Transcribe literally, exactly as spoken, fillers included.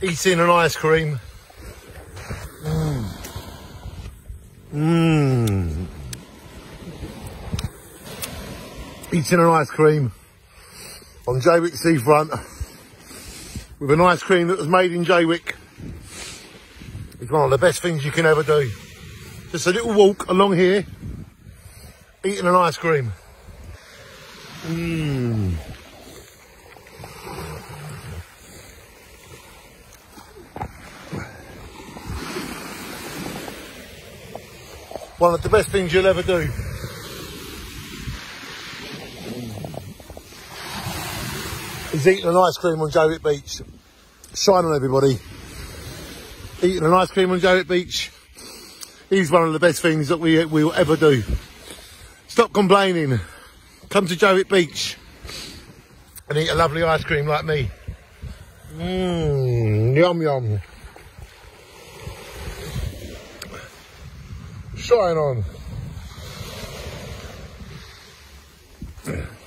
eating an ice cream. Mmm. Mmm. Eating an ice cream on Jaywick seafront with an ice cream that was made in Jaywick. It's one of the best things you can ever do. Just a little walk along here, eating an ice cream. Mmm. One of the best things you'll ever do. Is eating an ice cream on Jaywick Beach. Shine on everybody. Eating an ice cream on Jaywick Beach is one of the best things that we will ever do. Stop complaining. Come to Jaywick Beach and eat a lovely ice cream like me. Mmm, yum yum. Shine on.